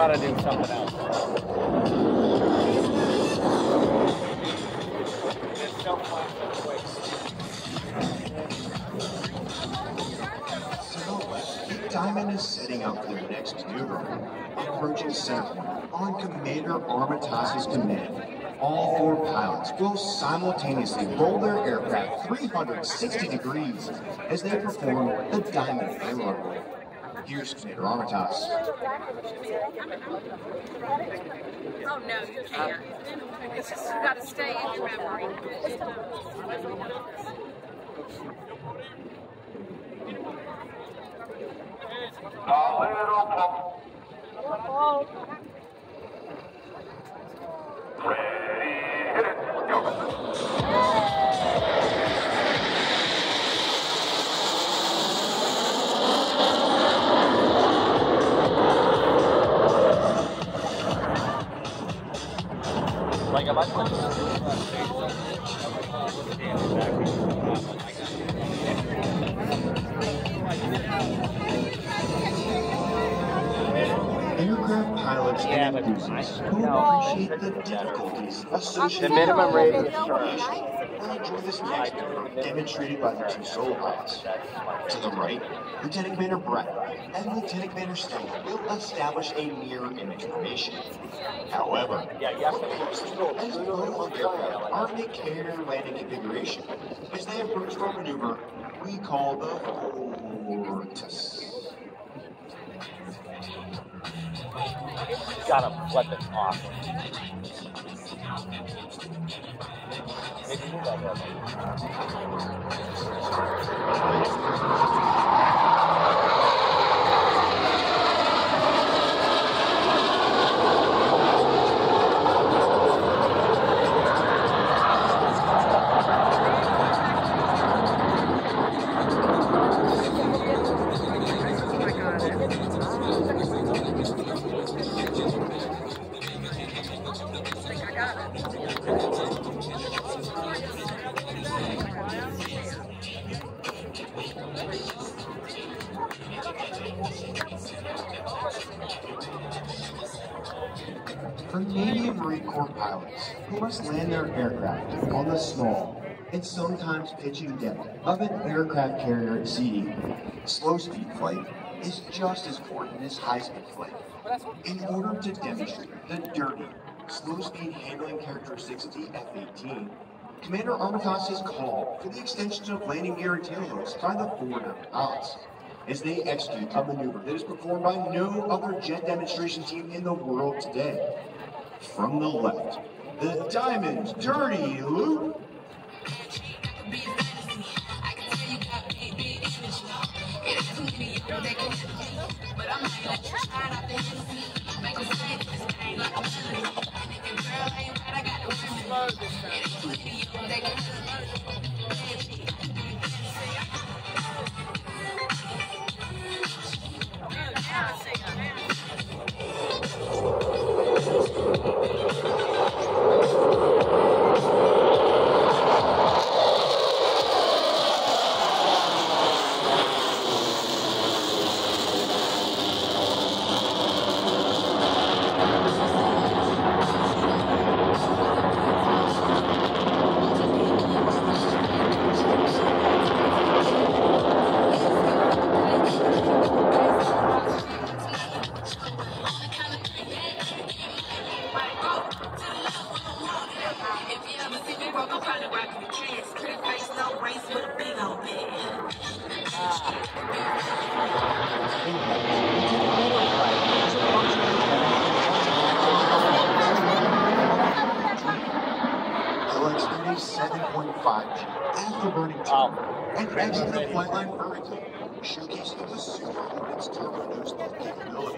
how to do something else. It's so fun, so quick. The Diamond is setting up for their next maneuver, approaching center on Commander Armitas's command. All 4 pilots will simultaneously roll their aircraft 360 degrees as they perform the Diamond air run. Here's Commander Armitas. Oh no, you can't. It's just you got to stay in your memory. Like, am I supposed to Aircraft pilots and enthusiasts who appreciate the difficulties associated The minimum with radius aviation will enjoy this next maneuver demonstrated by the 2 solo pilots. To the right, Lieutenant Commander Brett and Lieutenant Commander Stone will establish a mirror image formation. However, as both aircraft are in a carrier landing configuration, as they approach for a maneuver we call the Fortus. gotta flip it off? Maybe move that For Navy and Marine Corps pilots who must land their aircraft on the small and sometimes pitching deck of an aircraft carrier exceeding, slow-speed flight is just as important as high-speed flight. In order to demonstrate the dirty, slow-speed handling characteristics of the F-18, Commander Armitage has called for the extension of landing gear and tail hooks by the 4 pilots as they execute a maneuver that is performed by no other jet demonstration team in the world today. From the left, the Diamond Dirty Loop. And exit the flight line vertically, showcasing the Super Hornet's turbo-nose capability.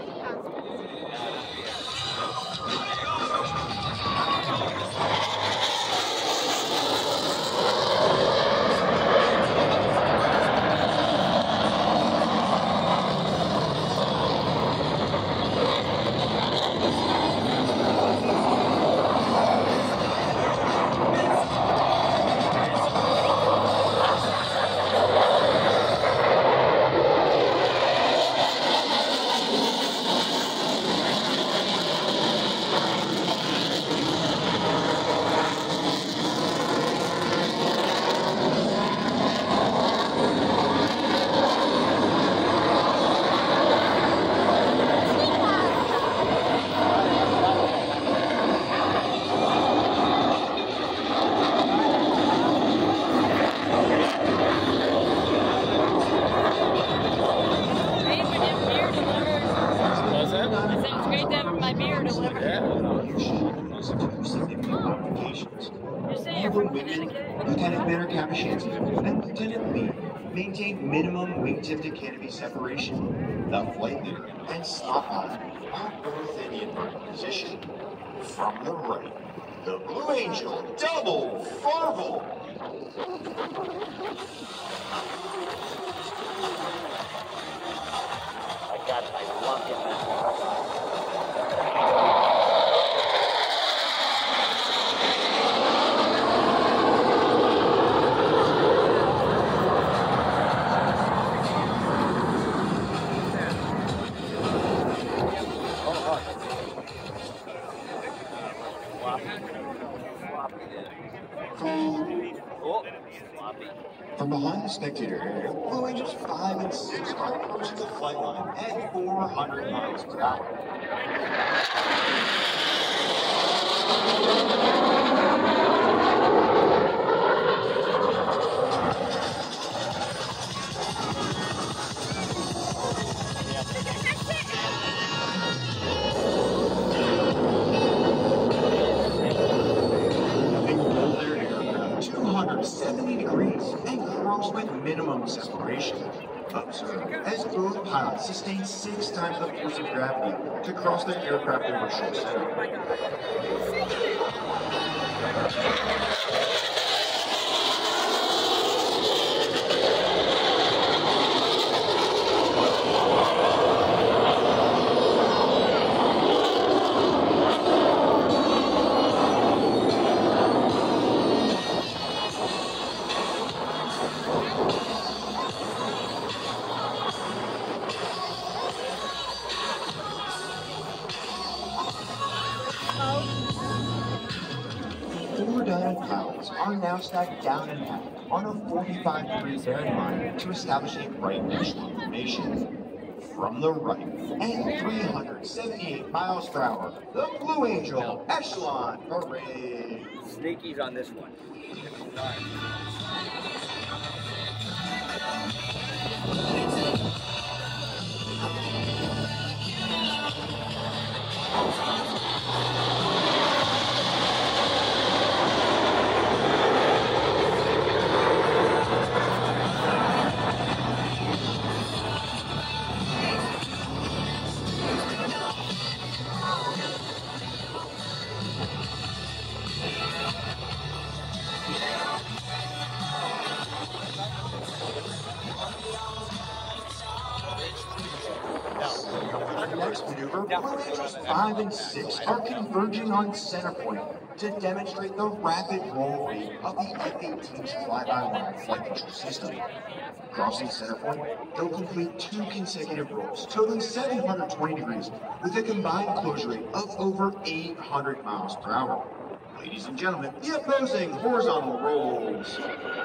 positions. You say All you're the from women, Connecticut? Lieutenant Mayor Capshansky and Lieutenant Lee, maintain minimum wingtip to canopy separation. The flight leader and slot pilot are both in the inverted position. From the right, the Blue Angel double farvel. I got it. I love it. From behind the spectator area, Blue Angels 5 and 6 are approaching the flight line at 400 miles per hour. They roll their aircraft 270 degrees and cross with minimum separation. Observe as both pilots sustain 6 times the force of gravity to cross their aircraft over short center. Four diamond pilots are now stacked down and out on a 45-degree bearing line to establish a right echelon formation. From the right, at 378 miles per hour, the Blue Angel Echelon Parade. Sneakies on this one. For the next maneuver, Blue Angels 5 and 6 are converging on center point to demonstrate the rapid roll rate of the F-18's fly-by-wire flight control system. Crossing center point, they'll complete 2 consecutive rolls, totaling 720 degrees, with a combined closure rate of over 800 miles per hour. Ladies and gentlemen, the opposing horizontal rolls.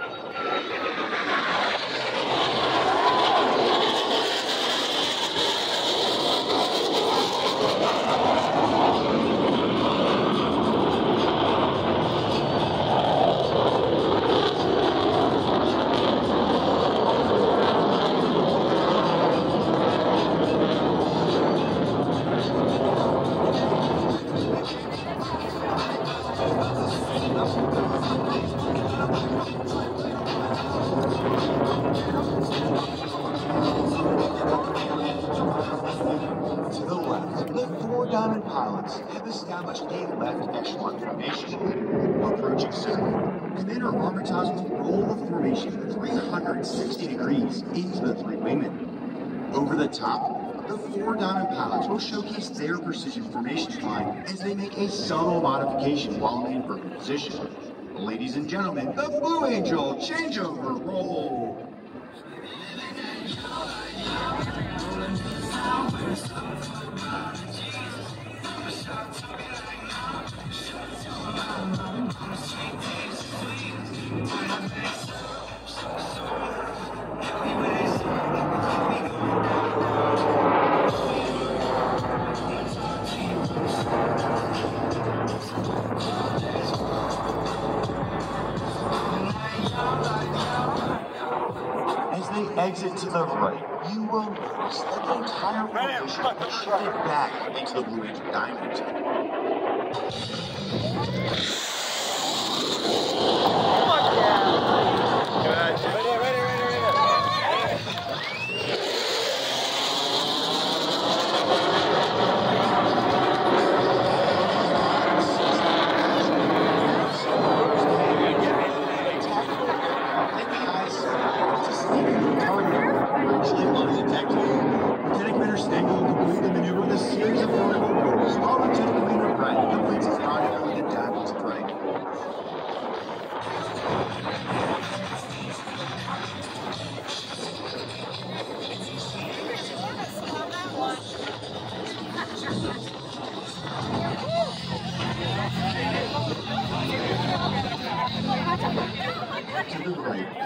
To the left, the 4 diamond pilots have established a left echelon formation. Approaching center, Commander Armitage will roll the formation 360 degrees into the 3 wingmen. Over the top, the 4 diamond pilots will showcase their precision formation climb as they make a subtle modification while in the inverted position. Ladies and gentlemen, the Blue Angel changeover roll. As they exit to the right, you will notice that the entire formation is shifted back into the Blue Angel diamond.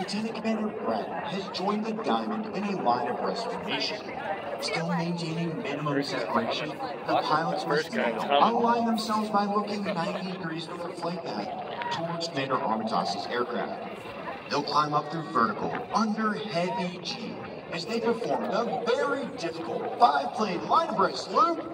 Lieutenant Commander Brett has joined the Diamond in a line abreast formation. Still maintaining minimum separation, the pilots must now align themselves by looking 90 degrees from their flight path towards Commander Armitas's aircraft. They'll climb up through vertical, under heavy G, as they perform the very difficult 5-plane line abreast loop.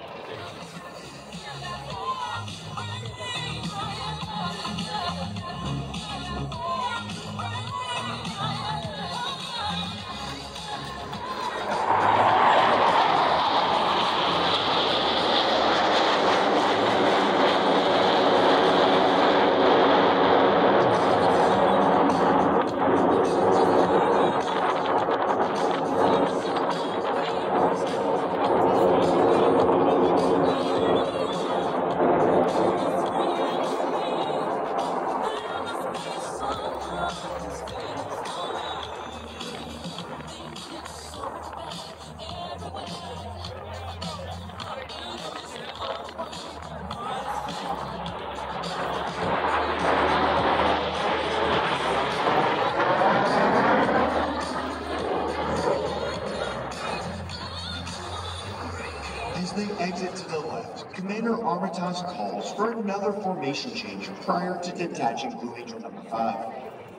As they exit to the left, Commander Armitage calls for another formation change prior to detaching Blue Angel number 5.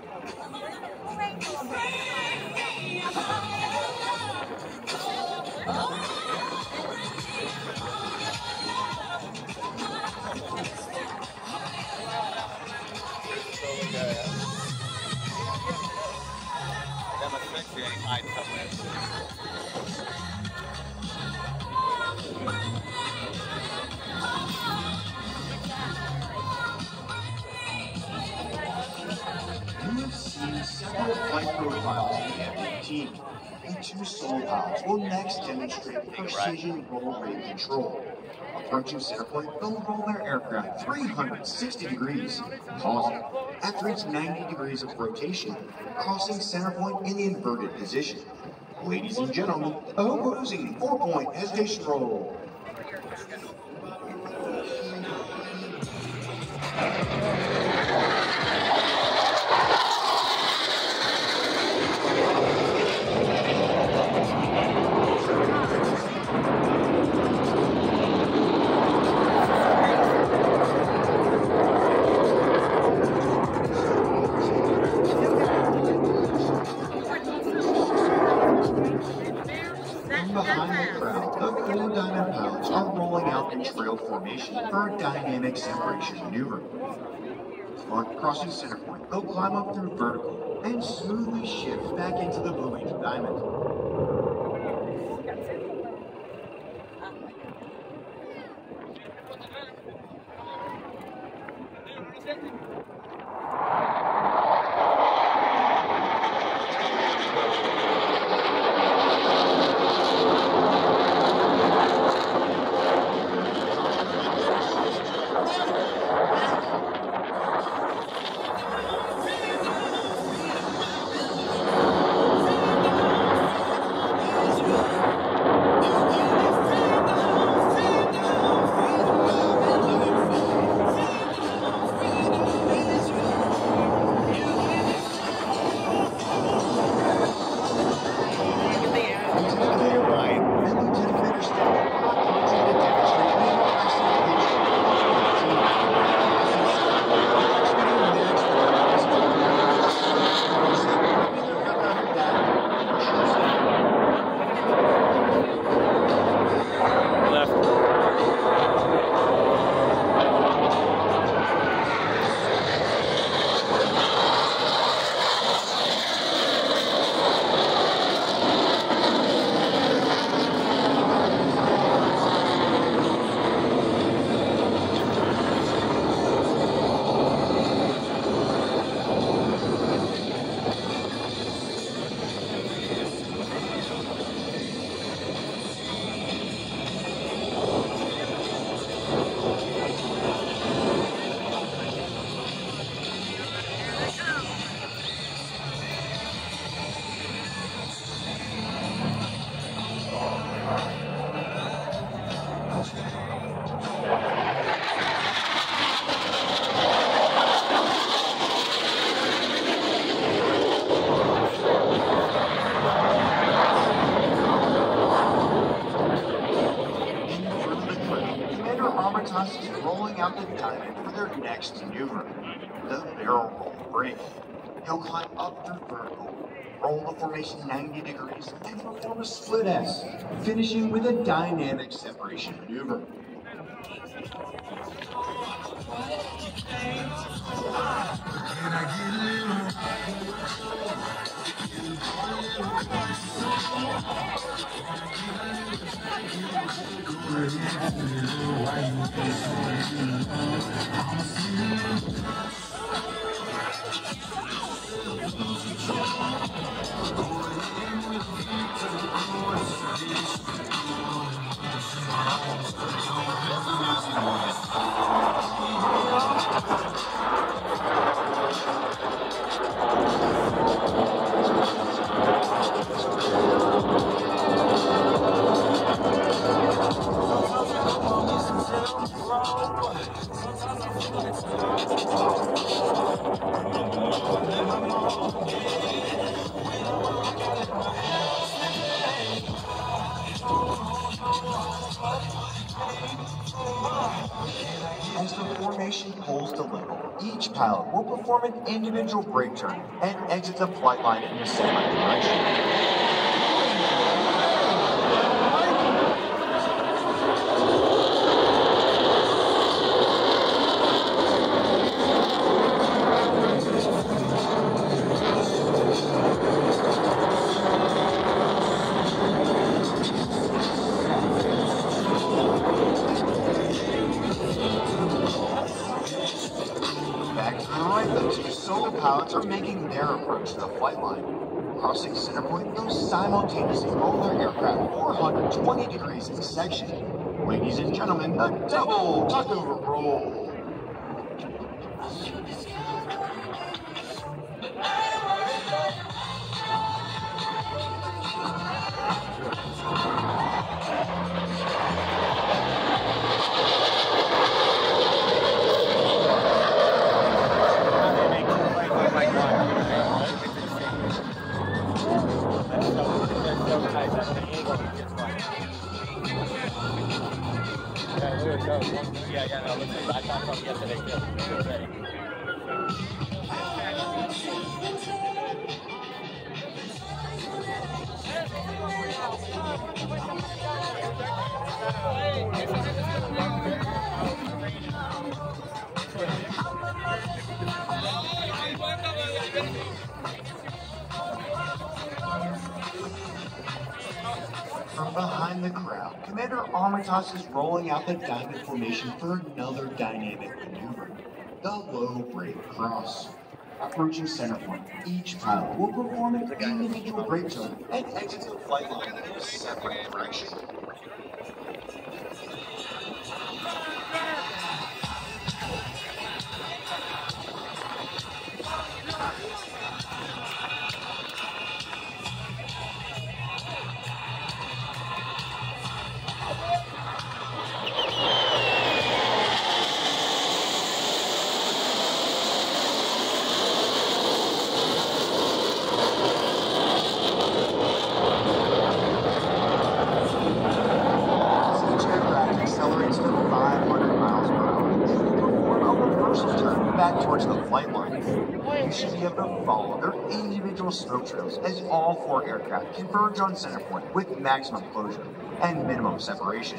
You've seen several flight profiles in the F-18. The 2 solo pilots will next demonstrate precision roll rate control. Approaching center point, they'll roll their aircraft 360 degrees, pausing. After its 90 degrees of rotation, crossing center point in the inverted position. Ladies and gentlemen, opposing 4-point hesitation roll. Behind the crowd, the 4 Diamond pilots are rolling out in trail formation for a dynamic separation maneuver. Crossing center point, they'll climb up through vertical and smoothly shift back into the Blue Angel Diamond. next maneuver, the barrel roll break. He'll climb up through vertical, roll the formation 90 degrees, and perform a split S, finishing with a dynamic separation maneuver. As the formation pulls to level, each pilot will perform an individual brake turn and exit the flight line in a semi direction. Pilots are making their approach to the flight line. Crossing center point, they'll simultaneously roll their aircraft 420 degrees in section. Ladies and gentlemen, a double tuckover roll. From behind the crowd, Commander Armitage is rolling out the diamond formation for another dynamic maneuver, the low brake cross. Approaching center point, each pilot will perform an individual brake turn and exit the flight line in a separate direction. Towards the flight line. You should be able to follow their individual smoke trails as all four aircraft converge on center point with maximum closure and minimum separation.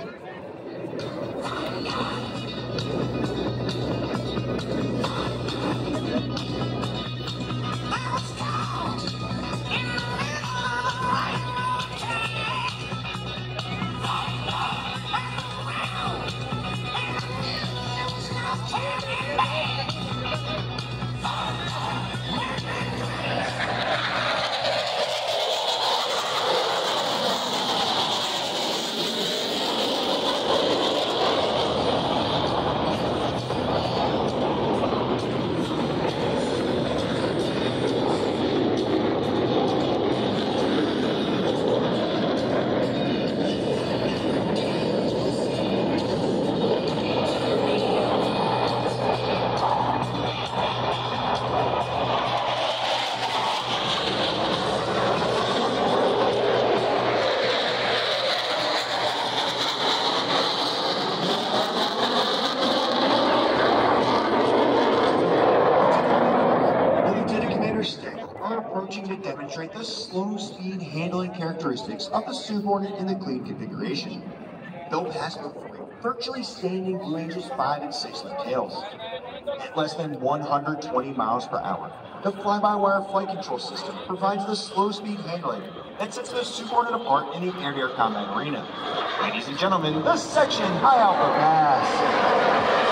to demonstrate the slow speed handling characteristics of the Sioux Hornet in the clean configuration. They'll pass before virtually standing Blue Angel's 5 and 6 lift tails. At less than 120 miles per hour, the fly-by-wire flight control system provides the slow speed handling that sets the Sioux Hornet apart in the air-to-air combat arena. Ladies and gentlemen, the section High Alpha Pass.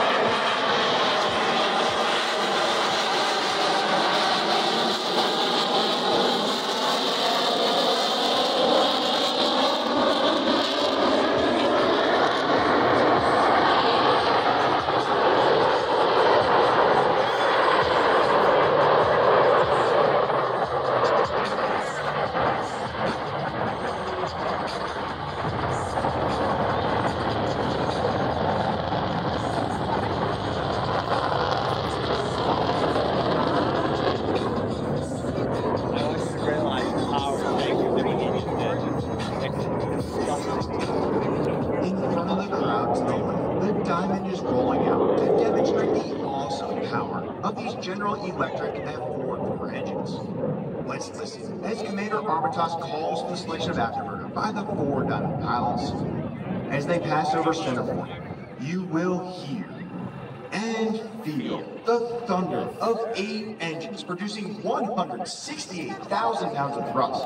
In front of the crowd's knowing, the Diamond is rolling out to demonstrate the awesome power of these General Electric F4 engines. Let's listen as Commander Armitage calls the selection of afterburner by the 4 Diamond pilots. As they pass over Centerport, you will hear and feel the thunder of 8 engines producing 168,000 pounds of thrust.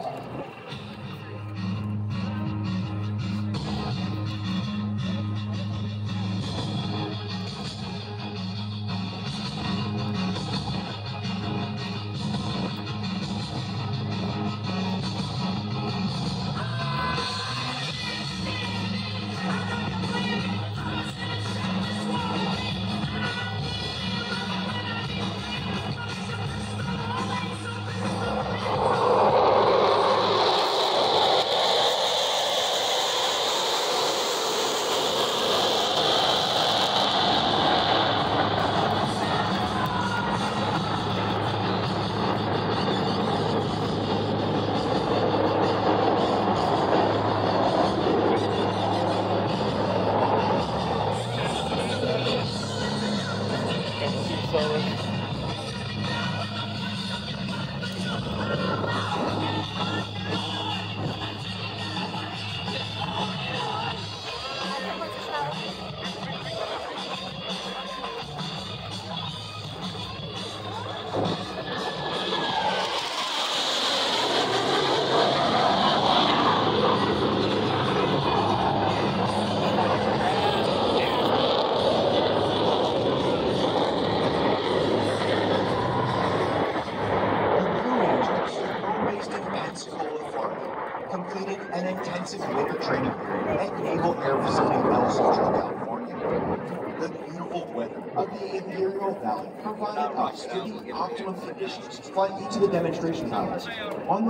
Completed an intensive winter training period at Naval Air Facility, California. The beautiful weather of the Imperial Valley provided us with the optimum conditions to fly each of the demonstration pilots on the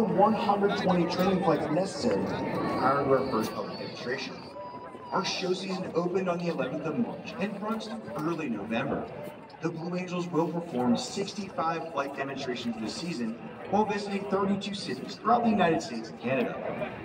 120 training flights necessary prior to our first public demonstration. Our show season opened on the 11th of March and runs through early November. The Blue Angels will perform 65 flight demonstrations this season while visiting 32 cities throughout the United States and Canada.